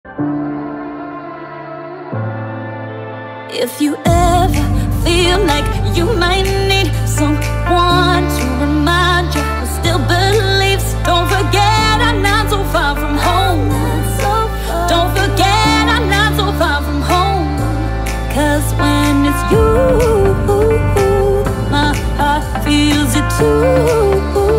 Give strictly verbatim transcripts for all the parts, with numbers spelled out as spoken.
If you ever feel like you might need someone to remind you who still believes, don't forget I'm not so far from home. Don't forget I'm not so far from home. Cause when it's you, my heart feels it too.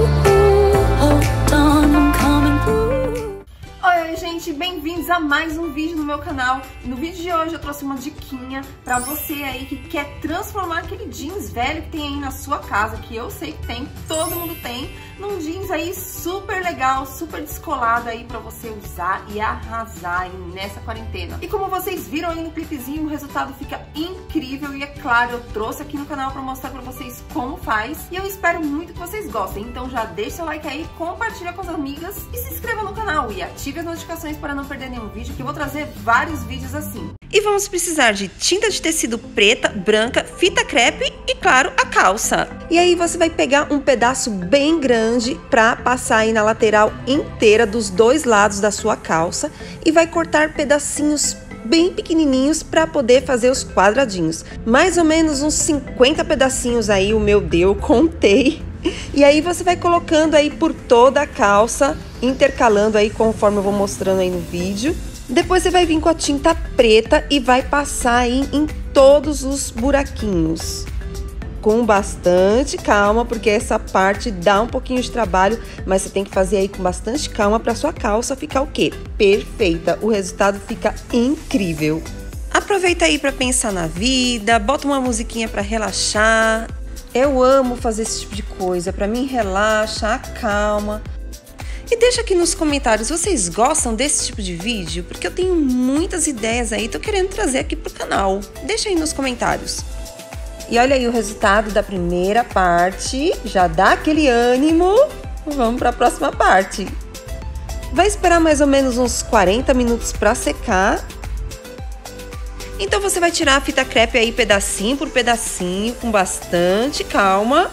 Hold on, I'm coming through. Oi, gente, bem-vindos a mais um vídeo no meu canal. No vídeo de hoje eu trouxe uma diquinha pra você aí que quer transformar aquele jeans velho que tem aí na sua casa, que eu sei que tem, todo mundo tem, num jeans aí super legal, super descolado aí pra você usar e arrasar aí nessa quarentena. E como vocês viram aí no clipezinho, o resultado fica incrível e é claro, eu trouxe aqui no canal pra mostrar pra vocês como faz e eu espero muito que vocês gostem. Então já deixa seu like aí, compartilha com as amigas e se inscreva no canal e ative as notificações para não perder nenhum vídeo, que eu vou trazer vários vídeos assim. E vamos precisar de tinta de tecido preta, branca, fita crepe e, claro, a calça. E aí você vai pegar um pedaço bem grande para passar aí na lateral inteira dos dois lados da sua calça e vai cortar pedacinhos bem pequenininhos para poder fazer os quadradinhos. Mais ou menos uns cinquenta pedacinhos aí, o meu deu, contei. E aí você vai colocando aí por toda a calça, intercalando aí conforme eu vou mostrando aí no vídeo. Depois você vai vir com a tinta preta e vai passar aí em todos os buraquinhos. Com bastante calma, porque essa parte dá um pouquinho de trabalho, mas você tem que fazer aí com bastante calma para sua calça ficar o quê? Perfeita. O resultado fica incrível. Aproveita aí para pensar na vida, bota uma musiquinha para relaxar. Eu amo fazer esse tipo de coisa, para mim relaxa, acalma. E deixa aqui nos comentários, vocês gostam desse tipo de vídeo? Porque eu tenho muitas ideias aí, tô querendo trazer aqui pro canal. Deixa aí nos comentários. E olha aí o resultado da primeira parte, já dá aquele ânimo. Vamos para a próxima parte. Vai esperar mais ou menos uns quarenta minutos para secar. Então você vai tirar a fita crepe aí pedacinho por pedacinho, com bastante calma.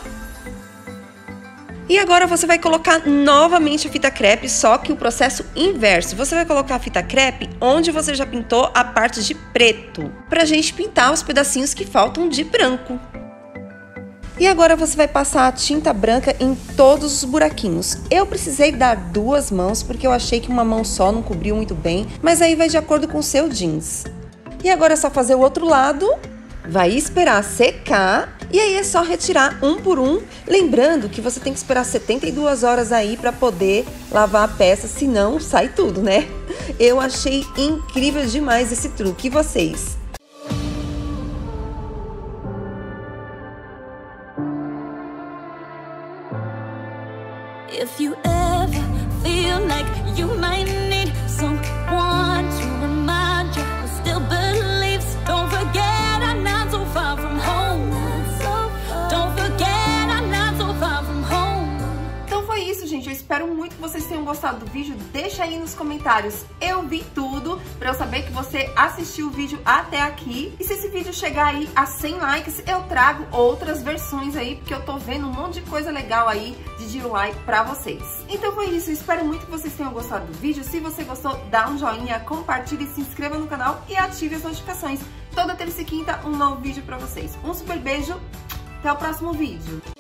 E agora você vai colocar novamente a fita crepe, só que o processo inverso. Você vai colocar a fita crepe onde você já pintou a parte de preto, pra gente pintar os pedacinhos que faltam de branco. E agora você vai passar a tinta branca em todos os buraquinhos. Eu precisei dar duas mãos porque eu achei que uma mão só não cobriu muito bem, mas aí vai de acordo com o seu jeans. E agora é só fazer o outro lado, vai esperar secar e aí é só retirar um por um. Lembrando que você tem que esperar setenta e duas horas aí para poder lavar a peça, senão sai tudo, né? Eu achei incrível demais esse truque, e vocês? If you ever feel like you might need someone to remind you who still believes, don't forget I'm not so far from home. Don't forget I'm not so far from home. Então foi isso, gente. Eu espero muito que vocês tenham gostado do vídeo. Deixa aí nos comentários eu vi tudo, pra eu saber que você assistiu o vídeo até aqui. E se esse vídeo chegar aí a cem likes, eu trago outras versões aí, porque eu tô vendo um monte de coisa legal aí de D I Y pra vocês. Então foi isso. Eu espero muito que vocês tenham gostado do vídeo. Se você gostou, dá um joinha, compartilhe, se inscreva no canal e ative as notificações. Toda terça e quinta um novo vídeo pra vocês. Um super beijo. Até o próximo vídeo.